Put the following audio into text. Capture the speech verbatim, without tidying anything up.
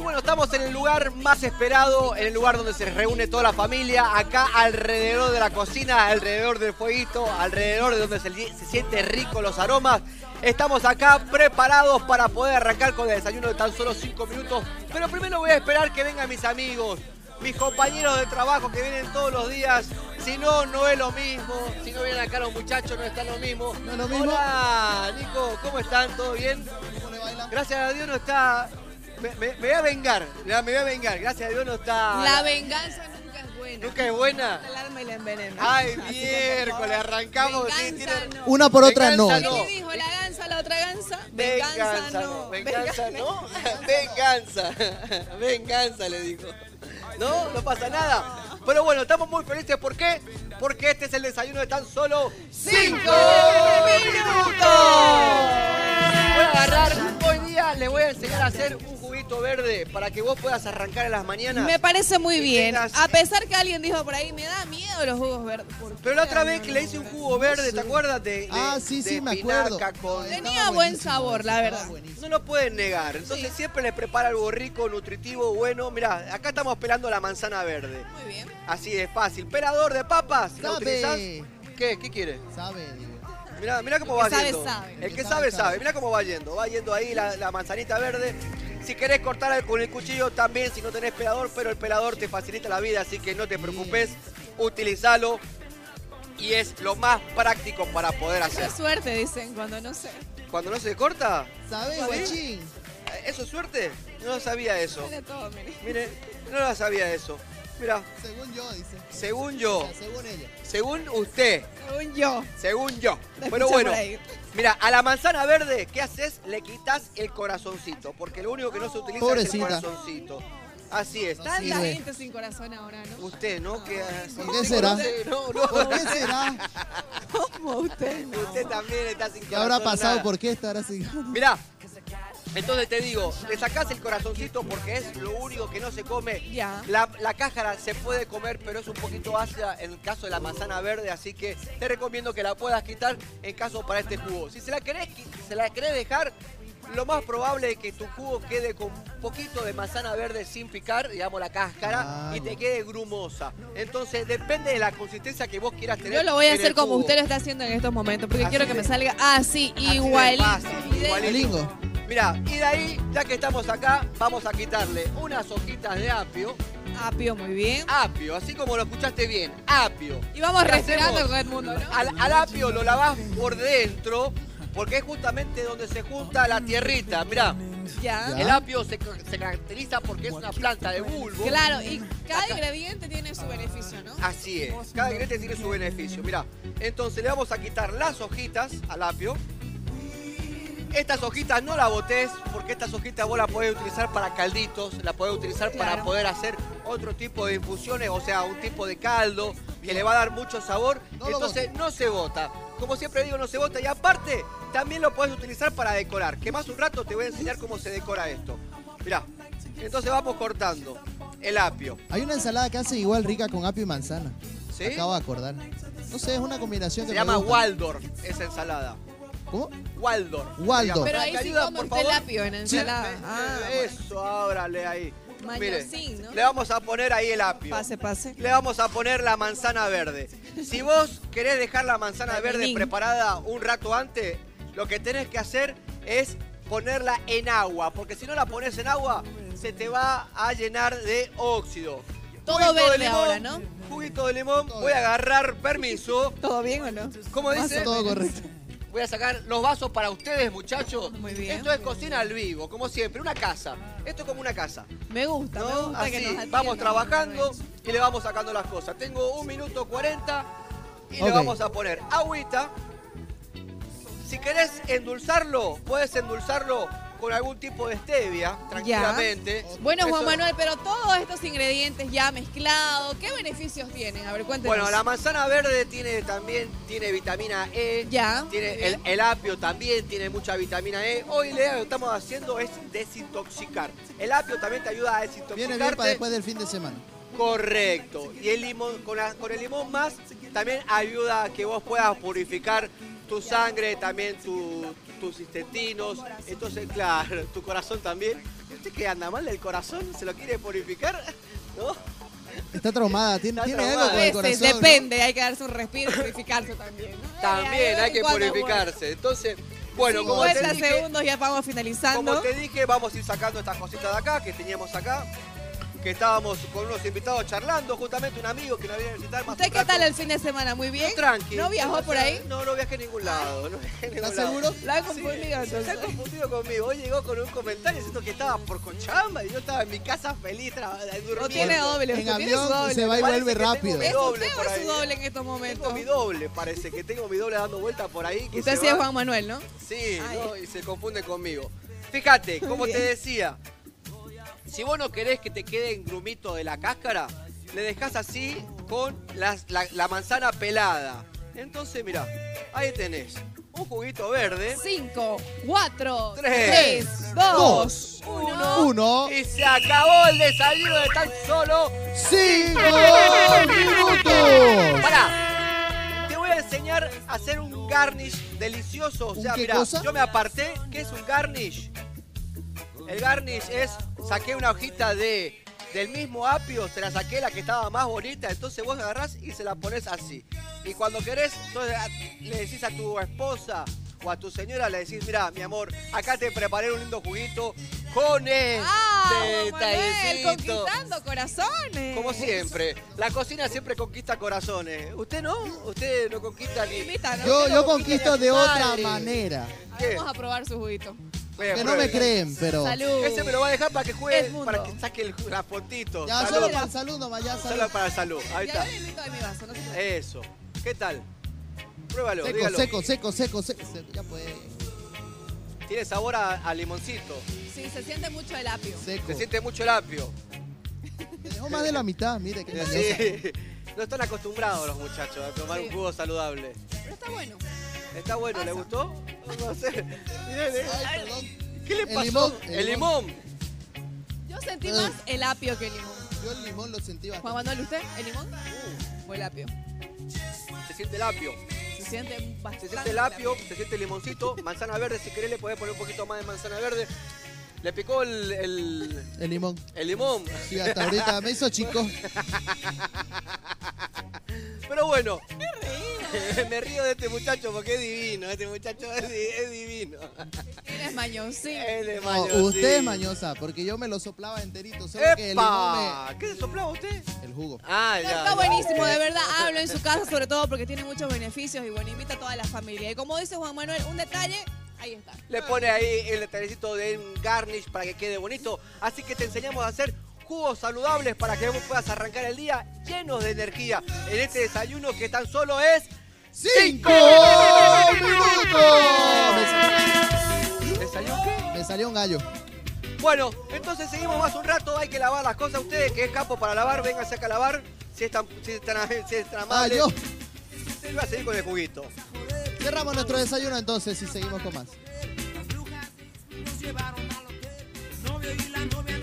bueno, estamos en el lugar más esperado, en el lugar donde se reúne toda la familia, acá alrededor de la cocina, alrededor del fueguito, alrededor de donde se, se siente rico los aromas. Estamos acá preparados para poder arrancar con el desayuno de tan solo cinco minutos, pero primero voy a esperar que vengan mis amigos, mis compañeros de trabajo que vienen todos los días. Si no, no es lo mismo. Si no vienen acá los muchachos, no está lo mismo. ¿No es lo mismo? Hola, Nico, ¿cómo están? ¿Todo bien? ¿Cómo le baila? Gracias a Dios no está... Me, me, me voy a vengar, me voy a vengar. Gracias a Dios no está... La venganza nunca es buena. ¿Nunca es buena? El alma y la envenena. Ay, miércoles, arrancamos. Venganza Sí, tiene- no. Una por otra no. Venganza ¿Qué le dijo la gansa a la otra gansa? Venganza, no. Venganza, no. Venganza. Venganza, le dijo. No, no pasa nada. Pero bueno, estamos muy felices. ¿Por qué? Porque este es el desayuno de tan solo cinco minutos. Voy a agarrar, hoy día les voy a enseñar a hacer un juguito verde para que vos puedas arrancar en las mañanas. Me parece muy Y bien. tengas- A pesar que alguien dijo por ahí, me da miedo los jugos verdes. ¿Por qué? Pero la otra vez que le hice un jugo verde, ¿te acuerdas? De, de- Ah, sí, sí, de me acuerdo. espinaca con... Tenía Estaba buen buenísimo, sabor, la estaba verdad. buenísimo. No lo pueden negar. Entonces siempre les prepara algo rico, nutritivo, bueno. Mirá, acá estamos pelando la manzana verde. Muy bien. Así de fácil. Pelador de papas. ¿Lo utilizás? Sabe. ¿Qué? ¿Qué quiere? Sabe, digo. Mirá, mirá cómo El va que sabe, yendo. sabe. El que sabe, sabe. Mirá cómo va yendo. Va yendo ahí la, la manzanita verde. Si querés cortar con el cuchillo también, si no tenés pelador, pero el pelador te facilita la vida, así que no te preocupes. Utilizalo. Y es lo más práctico para poder hacer. Qué suerte, dicen, cuando no sé. Cuando no se corta, ¿Sabe, ¿Sí? guachín? ¿eso es suerte? No sabía eso. Mira todo, mire. Mire, no lo sabía eso. Mira, Según yo, dice. según yo, O sea, según ella. según usted, Según yo. según yo. Te Pero escuché bueno, por ahí. mira, a la manzana verde, ¿qué haces? Le quitas el corazoncito, porque lo único que no se utiliza Pobrecita. es el corazoncito. Así es. Tanta sirve. gente sin corazón ahora, ¿no? Usted, ¿no? Que así- ¿Por qué será? No, sé, no, no. ¿Por qué será? ¿Cómo usted? No. Usted también está sin ¿Qué habrá corazón, pasado? nada. ¿Por qué estará así? Mirá, entonces te digo, le sacás el corazoncito porque es lo único que no se come. Ya. La, la cáscara se puede comer, pero es un poquito ácida en el caso de la manzana verde, así que te recomiendo que la puedas quitar en caso para este jugo. Si se la querés, qui- si se la querés dejar, lo más probable es que tu jugo quede con un poquito de manzana verde sin picar, digamos la cáscara, Ah, y te bueno. quede grumosa. Entonces depende de la consistencia que vos quieras tener. Yo lo voy a en hacer el como jugo. usted lo está haciendo en estos momentos, porque Así quiero que de- me salga así, así de igualito. fácil, idéntico. igualito. Lingo. Mirá, y de ahí, ya que estamos acá, vamos a quitarle unas hojitas de apio. Apio, muy bien. Apio, así como lo escuchaste bien, apio. Y vamos ¿Qué respirando hacemos? con el mundo, ¿no? Al, al apio lo lavás por dentro, porque es justamente donde se junta la tierrita. Mirá, Ya. Ya. el apio se, se caracteriza porque es una planta de bulbo. Claro, y cada ingrediente tiene su beneficio, ¿no? Así es, cada ingrediente tiene su beneficio. Mirá, entonces le vamos a quitar las hojitas al apio. Estas hojitas no las botés, porque estas hojitas vos las podés utilizar para calditos, las podés utilizar para Claro. poder hacer otro tipo de infusiones, o sea, un tipo de caldo, que le va a dar mucho sabor. No lo Entonces no se bota. Como siempre digo, no se bota. Y aparte, también lo podés utilizar para decorar. Que más un rato te voy a enseñar cómo se decora esto. Mirá, entonces vamos cortando el apio. Hay una ensalada que hace igual rica con apio y manzana. ¿Sí? Acabo de acordar. No sé, es una combinación Se que me llama gusta. Waldorf esa ensalada. ¿Cómo? Waldorf. Waldorf. Pero ¿Me ahí sí ayuda, come por usted el favor? apio en Sí. ensalada. Me- Ah, Eso, ábrale ahí. Mire, Mañosín, ¿no? le vamos a poner ahí el apio. Pase, pase. Le vamos a poner la manzana verde. Si vos querés dejar la manzana verde Bailarín. preparada un rato antes, lo que tenés que hacer es ponerla en agua, porque si no la pones en agua, se te va a llenar de óxido. Todo Juguito de verde limón, ahora, ¿no? Juguito de limón, Todo voy a bien. agarrar, permiso. ¿Todo bien o no? ¿Cómo dice? Todo correcto. Voy a sacar los vasos para ustedes, muchachos. Muy bien, Esto es muy cocina al vivo, como siempre, una casa. Esto es como una casa. Me gusta, me ¿No? gusta Así, que nos atiendan. vamos trabajando y le vamos sacando las cosas. Tengo un minuto cuarenta y le Ok. vamos a poner agüita. Si querés endulzarlo, puedes endulzarlo con algún tipo de stevia, tranquilamente. Bueno, Juan Eso- Manuel, pero todos estos ingredientes ya mezclados, ¿qué beneficios tienen? A ver, cuéntenos. Bueno, la manzana verde tiene también tiene vitamina E. Ya. Tiene muy el, bien. el apio también tiene mucha vitamina E. Hoy le- lo que estamos haciendo es desintoxicar. El apio también te ayuda a Viene bien para desintoxicarte. después del fin de semana. Correcto. Y el limón, con, la- con el limón más, también ayuda a que vos puedas purificar tu sangre, también tu, tus intestinos. Entonces, claro, tu corazón también. ¿Usted qué anda mal del corazón? ¿Se lo quiere purificar? ¿No? Está traumada, tiene, Está tiene traumada. algo A con el veces, corazón. depende, hay que darse un respiro y purificarse también. ¿no? También hay que Cuando, purificarse. Entonces, bueno, como te cincuenta dije, segundos, ya vamos finalizando. como te dije, vamos a ir sacando estas cositas de acá que teníamos acá. Que estábamos con unos invitados charlando, justamente un amigo que nos viene a visitar más ¿Usted un qué rato. tal el fin de semana? ¿Muy bien? Tranqui. ¿No viajó por ahí? No, no viajé a ningún lado. No viajé a ningún ¿Estás lado. seguro? La he confundido Sí, entonces. se ha confundido conmigo. Hoy llegó con un comentario diciendo que estaba por Cochabamba y yo estaba en mi casa feliz tra- durmiendo. No tiene doble, En usted tiene avión su doble. se va y Parece vuelve que tengo rápido. mi ¿Es doble usted por o es ahí. su doble en estos momentos? Tengo mi doble, parece que tengo mi doble dando vuelta por ahí. Que Usted se sí es va. Juan Manuel, ¿no? Sí, Ay. ¿no? Y se confunde conmigo. Fíjate, como Bien. te decía, si vos no querés que te quede en grumito de la cáscara, le dejás así con las- la, la manzana pelada. Entonces, mirá, ahí tenés un juguito verde. cinco, cuatro, Tres, tres, dos, uno. Uno, Y se acabó el desayuno de tan solo. cinco minutos. Pará, te voy a enseñar a hacer un garnish delicioso. O ¿Un sea, qué mirá, cosa? yo me aparté. ¿Qué es un garnish? El garnish es, saqué una hojita de del mismo apio, se la saqué la que estaba más bonita, entonces vos agarrás y se la pones así. Y cuando querés, entonces a- le decís a tu esposa o a tu señora, le decís, mira, mi amor, acá te preparé un lindo juguito con este ¡Ah, Juan Manuel, tallecito. conquistando corazones! Como siempre, la cocina siempre conquista corazones. ¿Usted no? ¿Usted no conquista ni...? Invita, ¿no? Yo, yo no, conquisto de madre. otra manera. ¿Qué? Vamos a probar su juguito. Venga, Que no me pruebe. creen, pero... Salud. Ese me lo va a dejar para que El juegue, mundo. para que saque el- la fotito. Ya, Salud. solo para el salud nomás, ya salud. Solo para el salud. Ahí Ya está. yo le invito de mi vaso, no se preocupe. Eso. ¿Qué tal? Pruébalo, Seco, dígalo. seco, seco, seco, seco, seco. Ya puede. Tiene sabor a, a limoncito. Sí, se siente mucho el apio. Seco. Se siente mucho el apio. Me dejó más de la mitad, mire qué mañosa. Sí. No están acostumbrados los muchachos a tomar Sí. un jugo saludable. Pero está bueno. ¿Está bueno? ¿Le Pasa. gustó? No sé. Miren, eh. Ay, perdón. ¿Qué le El pasó? limón, El el limón. Yo sentí Ay. más el apio que el limón. Yo el limón lo sentí Juan bastante. Manuel, ¿usted? ¿El limón? O el apio. Se siente el apio. Se siente bastante. Se siente el apio, se siente el limoncito. Manzana verde, si querés le podés poner un poquito más de manzana verde. Le picó el, el, El limón. el limón. Sí, hasta ahorita me hizo chico. Pero bueno, me río de este muchacho porque es divino. Este muchacho es, di- es divino. Eres mañoncito. Él es No, mañosito. usted es mañosa, porque yo me lo soplaba enterito, solo que el limón ¡Epa! ¿Qué se soplaba usted? me... El jugo. Ah, No, ya. está ya. buenísimo, de verdad. Hablo en su casa, sobre todo porque tiene muchos beneficios y bueno, invita a toda la familia. Y como dice Juan Manuel, un detalle, ahí está. Le pone ahí el detallecito de un garnish para que quede bonito. Así que te enseñamos a hacer jugos saludables para que vos puedas arrancar el día llenos de energía en este desayuno que tan solo es... ¡Cinco minutos! ¿Desayuno qué? Me, me salió un gallo. Bueno, entonces seguimos más un rato. Hay que lavar las cosas. Ustedes que es campo para lavar, vénganse acá a lavar. Si es tan, si es tan, si es tan Ah, amable. yo. Él va a seguir con el juguito. Cerramos nuestro desayuno entonces y seguimos con más. Las brujas nos llevaron al hotel. Novio y la novia